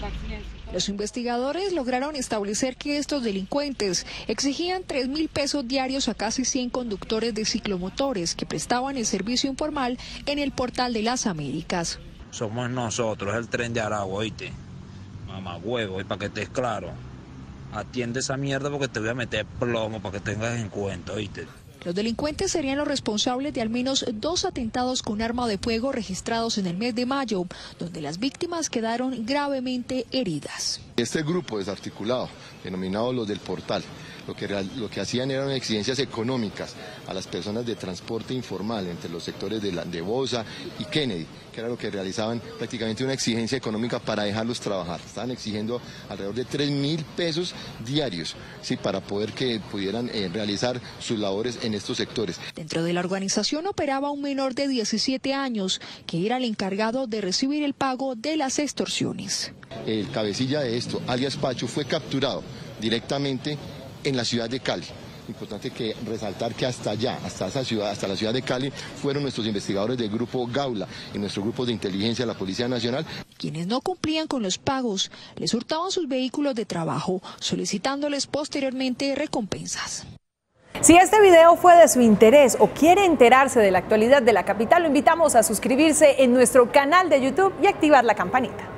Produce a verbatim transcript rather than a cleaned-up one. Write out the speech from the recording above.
Los investigadores lograron establecer que estos delincuentes exigían tres mil pesos diarios a casi cien conductores de ciclomotores que prestaban el servicio informal en el Portal de las Américas. Somos nosotros, el tren de Aragua, oíste. Mamá huevo, y para que estés claro, atiende esa mierda porque te voy a meter plomo para que tengas en cuenta, oíste. Los delincuentes serían los responsables de al menos dos atentados con arma de fuego registrados en el mes de mayo, donde las víctimas quedaron gravemente heridas. Este grupo desarticulado, denominado los del Portal, lo que, lo que hacían eran exigencias económicas a las personas de transporte informal entre los sectores de, la, de Bosa y Kennedy, que era lo que realizaban prácticamente una exigencia económica para dejarlos trabajar. Estaban exigiendo alrededor de tres mil pesos diarios, ¿sí?, para poder que pudieran eh, realizar sus labores en estos sectores. Dentro de la organización operaba un menor de diecisiete años, que era el encargado de recibir el pago de las extorsiones. El cabecilla de esto, alias Pacho, fue capturado directamente en la ciudad de Cali. Importante que resaltar que hasta allá, hasta esa ciudad, hasta la ciudad de Cali, fueron nuestros investigadores del grupo Gaula y nuestro grupo de inteligencia de la Policía Nacional. Quienes no cumplían con los pagos les hurtaban sus vehículos de trabajo, solicitándoles posteriormente recompensas. Si este video fue de su interés o quiere enterarse de la actualidad de la capital, lo invitamos a suscribirse en nuestro canal de YouTube y activar la campanita.